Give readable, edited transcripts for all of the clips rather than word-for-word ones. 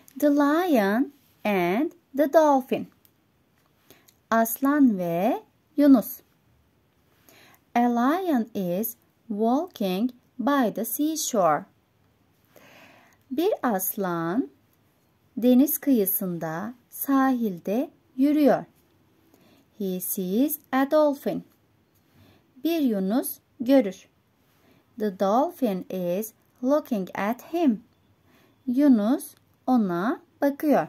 The lion and the dolphin. Aslan ve Yunus. A lion is walking by the seashore. Bir aslan deniz kıyısında, sahilde yürüyor. He sees a dolphin. Bir yunus görür. The dolphin is looking at him. Yunus ona bakıyor.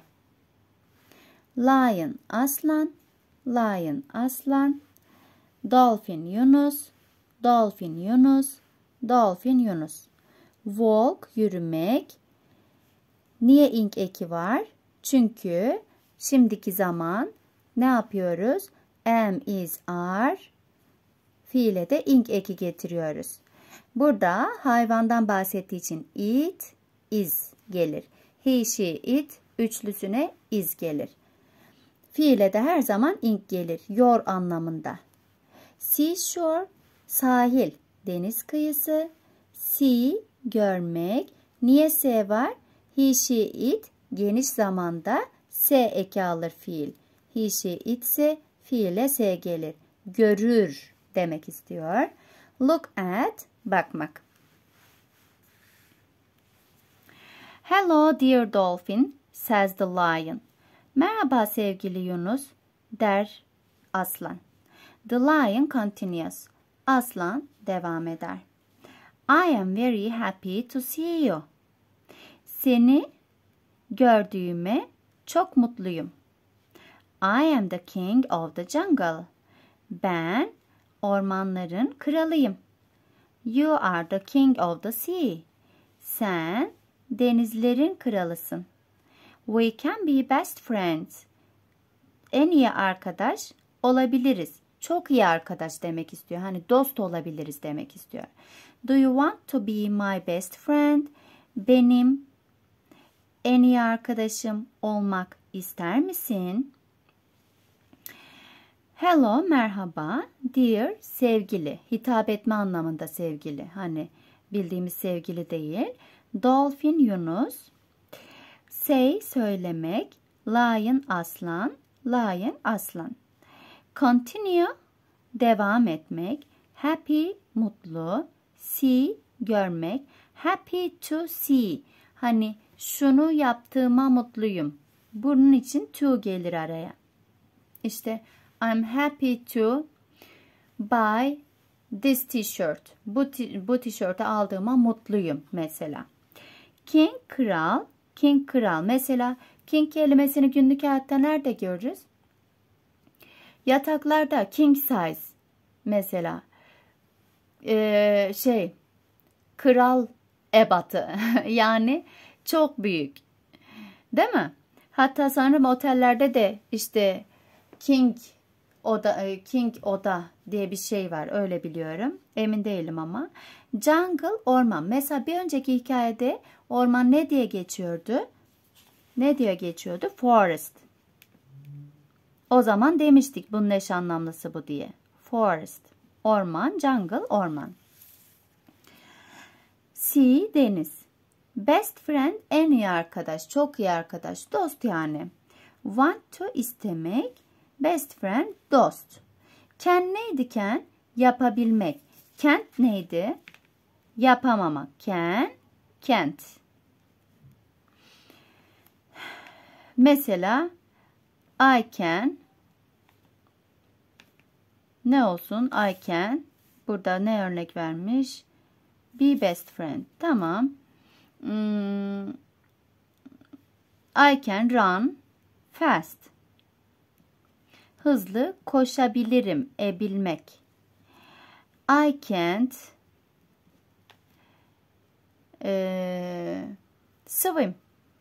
Lion aslan, lion aslan, dolphin yunus, dolphin yunus, dolphin yunus. Walk yürümek. Niye ing eki var? Çünkü şimdiki zaman ne yapıyoruz? Am, is, are fiile de ing eki getiriyoruz. Burada hayvandan bahsettiği için it, is gelir. He, she, it üçlüsüne is gelir. Fiile de her zaman ing gelir. Your anlamında. Seashore, sahil, deniz kıyısı. See, görmek. Niye S var? He, she, it geniş zamanda S eki alır fiil. He, she, it ise fiile S gelir. Görür demek istiyor. Look at, bakmak. Hello dear dolphin, says the lion. Merhaba sevgili Yunus, der aslan. The lion continues. Aslan devam eder. I am very happy to see you. Seni gördüğüme çok mutluyum. I am the king of the jungle. Ben ormanların kralıyım. You are the king of the sea. Sen denizlerin kralısın. We can be best friends. En iyi arkadaş olabiliriz. Çok iyi arkadaş demek istiyor. Hani dost olabiliriz demek istiyor. Do you want to be my best friend? Benim en iyi arkadaşım olmak ister misin? Hello, merhaba. Dear, sevgili. Hitap etme anlamında sevgili. Hani bildiğimiz sevgili değil. Dolphin, Yunus. Say, söylemek. Lion, aslan. Lion, aslan. Continue, devam etmek. Happy, mutlu. See, görmek. Happy to see. Hani şunu yaptığıma mutluyum. Bunun için to gelir araya. İşte I'm happy to buy this t-shirt. Bu tişörtü aldığıma mutluyum mesela. King, kral. King, kral. Mesela king kelimesini günlük hayatta nerede görürüz? Yataklarda king size. Mesela kral ebatı. Yani çok büyük. Değil mi? Hatta sanırım otellerde de işte king oda diye bir şey var. Öyle biliyorum. Emin değilim ama. Jungle, orman. Mesela bir önceki hikayede orman ne diye geçiyordu? Ne diye geçiyordu? Forest. O zaman demiştik bunun eş anlamlısı bu diye. Forest. Orman, jungle, orman. Sea, deniz. Best friend, en iyi arkadaş, çok iyi arkadaş, dost yani. Want to, istemek. Best friend, dost. Can neydi can? Yapabilmek. Can't neydi? Yapamamak. Can, can't. Mesela I can. Ne olsun? I can. Burada ne örnek vermiş? Be best friend. Tamam. I can run fast. Hızlı koşabilirim. Bilmek. I can't swim.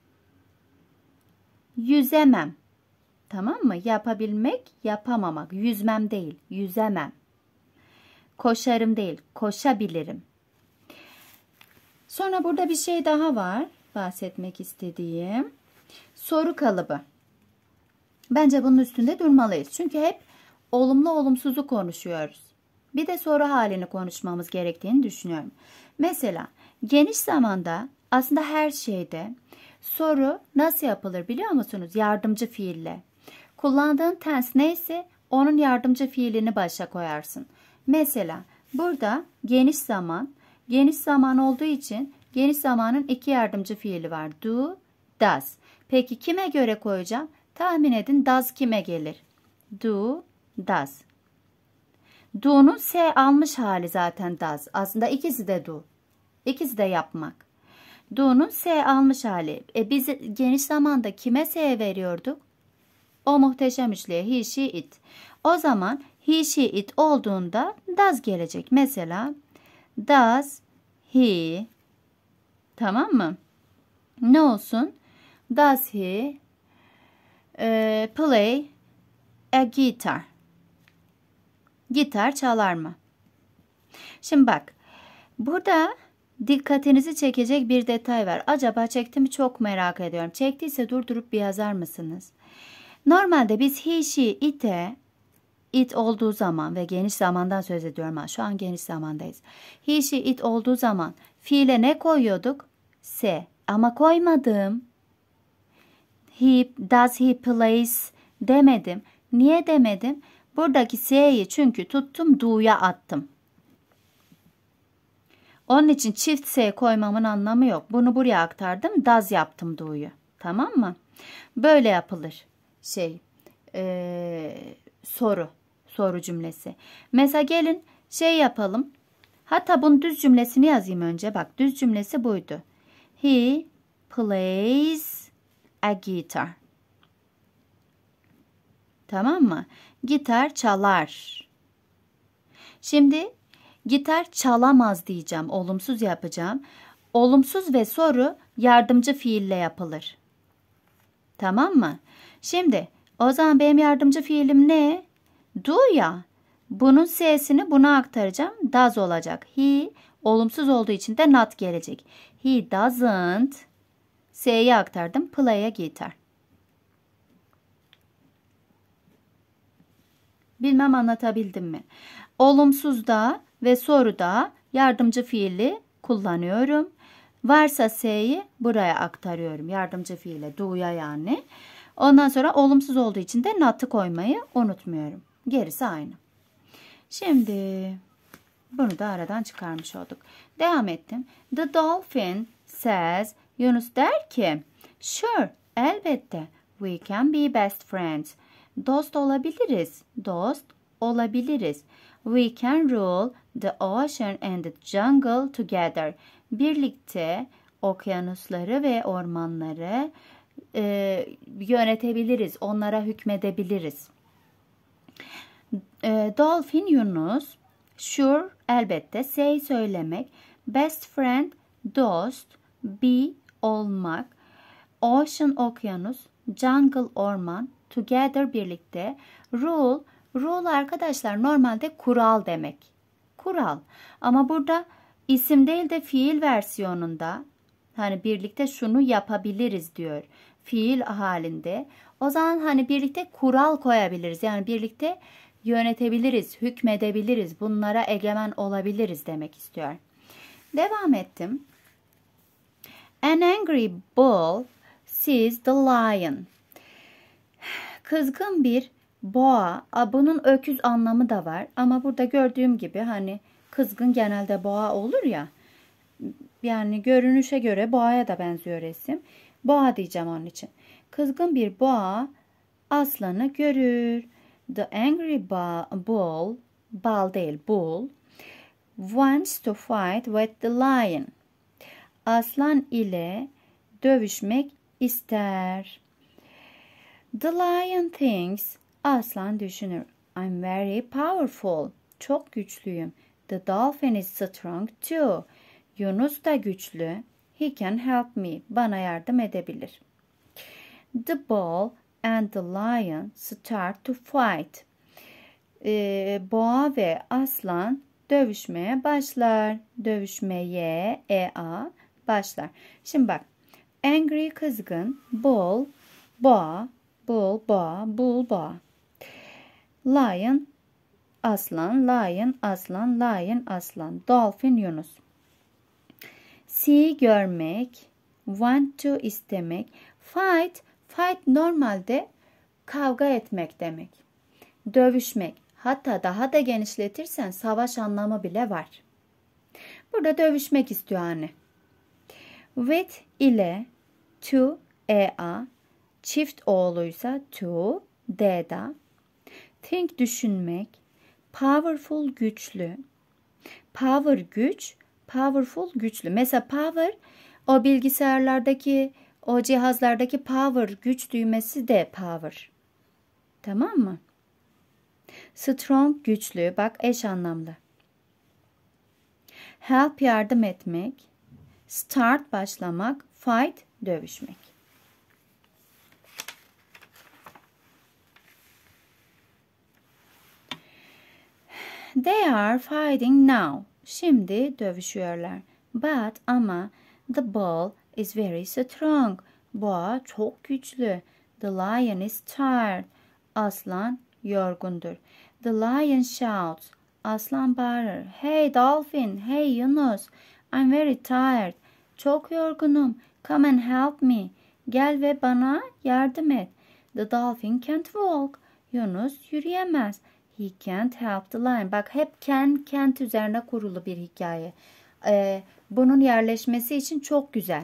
Yüzemem. Tamam mı? Yapabilmek, yapamamak. Yüzmem değil, yüzemem. Koşarım değil, koşabilirim. Sonra burada bir şey daha var. Bahsetmek istediğim. Soru kalıbı. Bence bunun üstünde durmalıyız. Çünkü hep olumlu olumsuzu konuşuyoruz. Bir de soru halini konuşmamız gerektiğini düşünüyorum. Mesela geniş zamanda Aslında her şeyde soru nasıl yapılır biliyor musunuz? Yardımcı fiille. Kullandığın tense neyse onun yardımcı fiilini başa koyarsın. Mesela burada geniş zaman olduğu için geniş zamanın iki yardımcı fiili var. Do, does. Peki kime göre koyacağım? Tahmin edin, does kime gelir? Do, does. Do'nun S almış hali zaten does. Aslında ikisi de do. İkisi de yapmak. Do'nun S almış hali. Biz geniş zamanda kime S veriyorduk? O muhteşem üçlüye he, she, it. O zaman he, she, it olduğunda does gelecek. Mesela does he, tamam mı? Ne olsun? Does he play a guitar? Gitar çalar mı? Şimdi bak. Burada dikkatinizi çekecek bir detay var. Acaba çekti mi, çok merak ediyorum. Çektiyse durdurup bir yazar mısınız? Normalde biz he, she, it'e it olduğu zaman ve geniş zamandan söz ediyorum. Şu an geniş zamandayız. He, she, it olduğu zaman fiile ne koyuyorduk? S. Ama koymadım. Does he plays demedim. Niye demedim? Buradaki S'yi çünkü tuttum, do'ya attım. Onun için çift S koymamın anlamı yok. Bunu buraya aktardım. Does yaptım do'yu. Tamam mı? Böyle yapılır. Soru cümlesi. Mesela gelin yapalım. Hatta bunun düz cümlesini yazayım önce. Bak, düz cümlesi buydu. He plays a guitar. Tamam mı? Gitar çalar. Şimdi gitar çalamaz diyeceğim. Olumsuz yapacağım. Olumsuz ve soru yardımcı fiille yapılır. Tamam mı? Şimdi o zaman benim yardımcı fiilim ne? Do ya. Bunun S'sini buna aktaracağım. Does olacak. He olumsuz olduğu için de not gelecek. He doesn't. S'yi aktardım. Play a guitar. Bilmem anlatabildim mi? Olumsuzda ve soruda yardımcı fiili kullanıyorum. Varsa S'yi buraya aktarıyorum. Yardımcı fiile, do'ya yani. Ondan sonra olumsuz olduğu için de not'ı koymayı unutmuyorum. Gerisi aynı. Şimdi bunu da aradan çıkarmış olduk. Devam ettim. The dolphin says, Yunus der ki, sure, elbette, we can be best friends. Dost olabiliriz. Dost olabiliriz. We can rule the ocean and the jungle together. Birlikte okyanusları ve ormanları yönetebiliriz. Onlara hükmedebiliriz. Dolphin Yunus, sure, elbette, say söylemek, best friend dost, be olmak, ocean okyanus, jungle orman, together birlikte, rule arkadaşlar normalde kural demek. Kural. Ama burada isim değil de fiil versiyonunda, hani birlikte şunu yapabiliriz diyor. Fiil halinde. O zaman hani birlikte kural koyabiliriz. Yani birlikte yönetebiliriz, hükmedebiliriz. Bunlara egemen olabiliriz demek istiyor. Devam ettim. An angry bull sees the lion. Kızgın bir boğa. Bunun öküz anlamı da var. Ama burada gördüğüm gibi hani kızgın genelde boğa olur ya. Yani görünüşe göre boğaya da benziyor resim. Boğa diyeceğim onun için. Kızgın bir boğa aslanı görür. The angry bull, bal değil bull, wants to fight with the lion. Aslan ile dövüşmek ister. The lion thinks, aslan düşünür. I'm very powerful. Çok güçlüyüm. The dolphin is strong too. Yunus da güçlü. He can help me. Bana yardım edebilir. The bull and the lion start to fight. Boğa ve aslan dövüşmeye başlar. Dövüşmeye başlar. Şimdi bak. Angry kızgın, bull boğa, bull boğa, bull boğa. Lion aslan, lion aslan, lion aslan. Dolphin Yunus. See görmek, want to istemek. Fight normalde kavga etmek demek. Dövüşmek. Hatta daha da genişletirsen savaş anlamı bile var. Burada dövüşmek istiyor anne. With ile, to, çift oğluysa to, d'da. Think düşünmek, powerful güçlü. Power güç, powerful güçlü. Mesela power o bilgisayarlardaki, o cihazlardaki power güç düğmesi de power. Tamam mı? Strong güçlü, bak eş anlamlı. Help yardım etmek, start başlamak, fight dövüşmek. They are fighting now. Şimdi dövüşüyorlar. But ama the bull is very strong. Boğa çok güçlü. The lion is tired. Aslan yorgundur. The lion shouts. Aslan bağırır. Hey dolphin, hey Yunus. I'm very tired. Çok yorgunum. Come and help me. Gel ve bana yardım et. The dolphin can't walk. Yunus yürüyemez. He can't help the lion. Bak hep can't üzerine kurulu bir hikaye. Bunun yerleşmesi için çok güzel.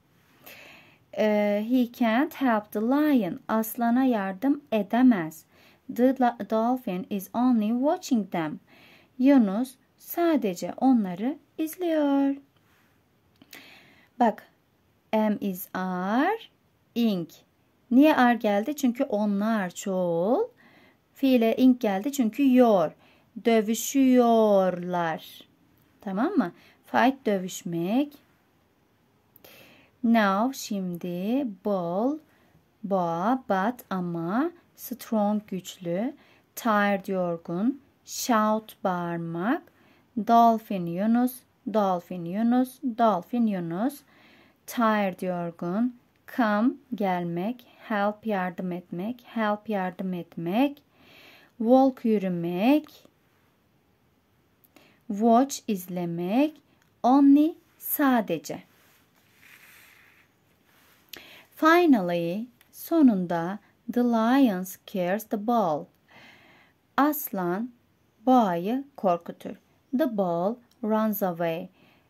He can't help the lion. Aslana yardım edemez. The dolphin is only watching them. Yunus sadece onları izliyor. Bak, is are, ing. Niye are geldi? Çünkü onlar çoğul. Fiile ing geldi çünkü yor. Dövüşüyorlar. Tamam mı? Fight dövüşmek. Now şimdi bull, boğa, but ama, strong güçlü, tired yorgun, shout bağırmak, dolphin Yunus, dolphin Yunus, dolphin Yunus, tired yorgun, come gelmek, help yardım etmek, help yardım etmek, walk yürümek, watch izlemek, only sadece. Finally, sonunda the lion scares the bull. Aslan boğayı korkutur. The bull runs away.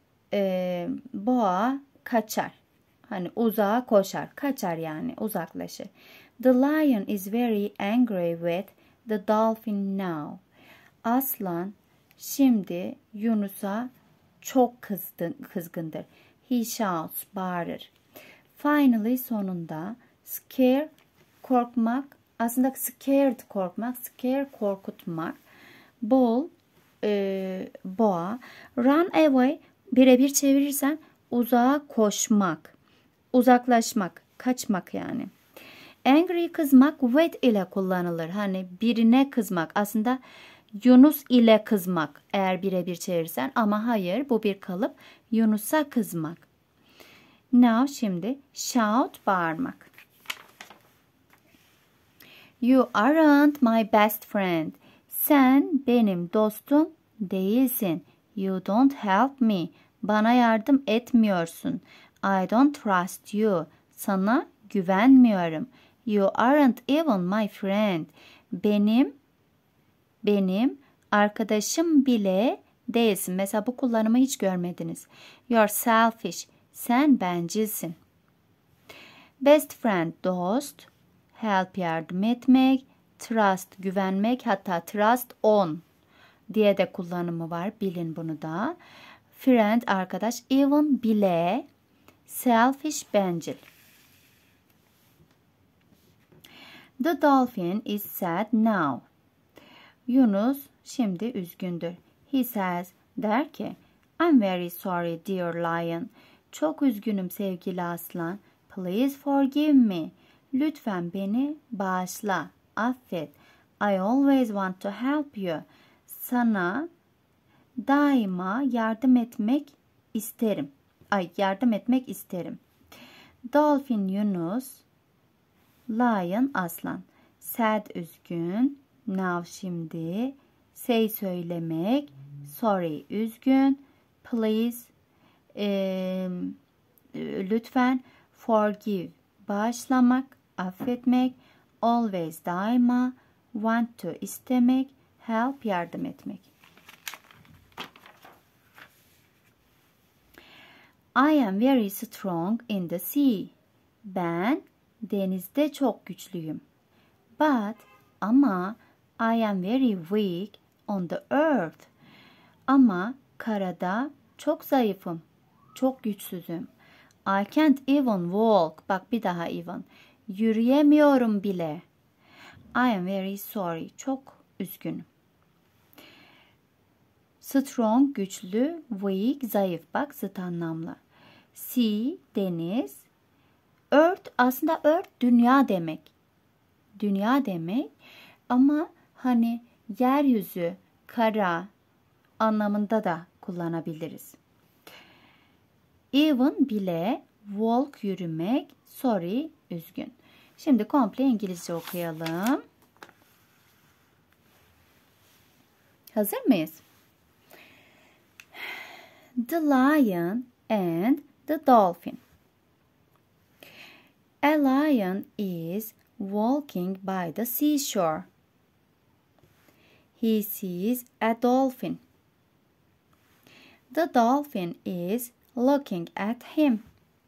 Boğa kaçar. Hani uzağa koşar. Kaçar yani uzaklaşır. The lion is very angry with the dolphin now. Aslan şimdi Yunus'a çok kızgındır. He shouts, bağırır. Finally sonunda scare korkmak, aslında scared korkmak, scare korkutmak. Bull boğa, run away birebir çevirirsen uzağa koşmak, uzaklaşmak, kaçmak yani. Angry kızmak with ile kullanılır. Hani birine kızmak. Aslında Yunus ile kızmak eğer birebir çevirirsen ama hayır bu bir kalıp. Yunus'a kızmak. Now şimdi shout bağırmak. You aren't my best friend. Sen benim dostum değilsin. You don't help me. Bana yardım etmiyorsun. I don't trust you. Sana güvenmiyorum. You aren't even my friend. Benim arkadaşım bile değilsin. Mesela bu kullanımı hiç görmediniz. You're selfish. Sen bencilsin. Best friend dost. Help yardım etmek. Trust güvenmek. Hatta trust on diye de kullanımı var. Bilin bunu da. Friend arkadaş. Even bile. Selfish bencil. The dolphin is sad now. Yunus şimdi üzgündür. He says, der ki, I'm very sorry dear lion. Çok üzgünüm sevgili aslan. Please forgive me. Lütfen beni bağışla, affet. I always want to help you. Sana daima yardım etmek isterim. Dolphin Yunus, lion aslan. Sad üzgün, now şimdi, say söylemek, sorry üzgün, please Lütfen. Forgive, bağışlamak, affetmek. Always, daima. Want to, istemek. Help, yardım etmek. I am very strong in the sea. Ben denizde çok güçlüyüm. But, ama, I am very weak on the earth. Ama karada çok zayıfım. Çok güçsüzüm. I can't even walk. Bak bir daha even. Yürüyemiyorum bile. I am very sorry. Çok üzgünüm. Strong, güçlü, weak, zayıf. Bak zıt anlamlı. Sea, deniz. Earth, aslında earth dünya demek. Dünya demek. Ama hani yeryüzü, kara anlamında da kullanabiliriz. Even, bile, walk, yürümek, sorry, üzgün. Şimdi komple İngilizce okuyalım. Hazır mıyız? The lion and the dolphin. A lion is walking by the seashore. He sees a dolphin. The dolphin is looking at him.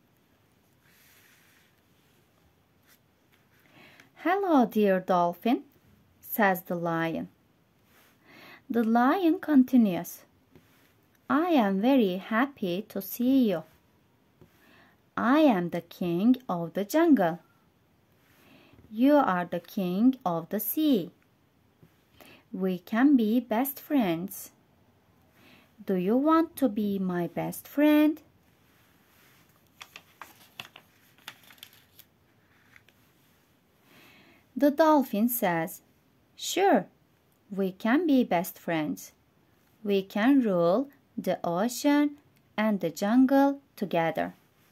Hello, dear dolphin, says the lion. The lion continues, I am very happy to see you. I am the king of the jungle. You are the king of the sea. We can be best friends. Do you want to be my best friend? The dolphin says, sure, we can be best friends. We can rule the ocean and the jungle together.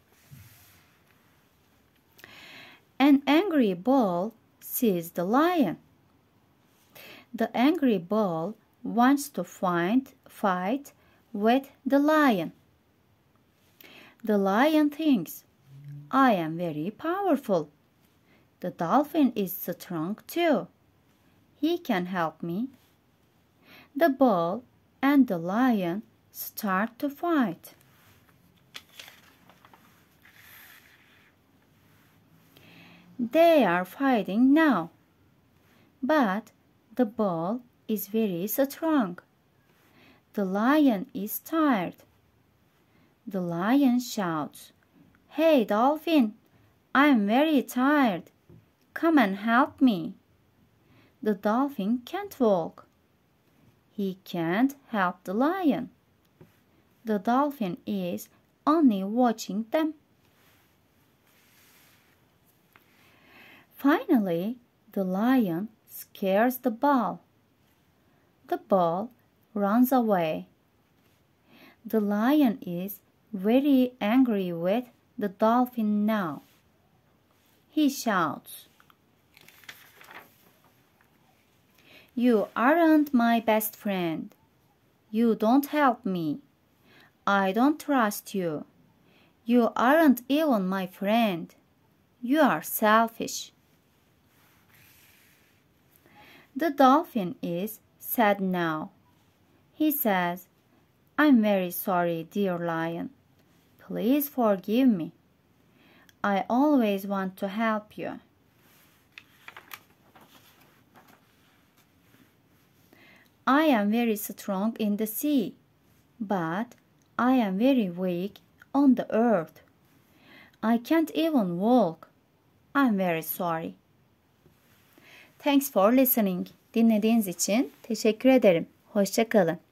An angry bull sees the lion. The angry bull wants to fight with the lion. The lion thinks, I am very powerful. The dolphin is strong too. He can help me. The bull and the lion start to fight. They are fighting now, but the bull is very strong. The lion is tired. The lion shouts, Hey, dolphin, I am very tired. Come and help me. The dolphin can't walk. He can't help the lion. The dolphin is only watching them. Finally, the lion scares the bull. The bull runs away. The lion is very angry with the dolphin now. He shouts, You aren't my best friend. You don't help me. I don't trust you. You aren't even my friend. You are selfish. The dolphin is sad now. He says, I'm very sorry, dear lion. Please forgive me. I always want to help you. I am very strong in the sea, but I am very weak on the earth. I can't even walk. I'm very sorry. Thanks for listening. Dinlediğiniz için teşekkür ederim. Hoşça kalın.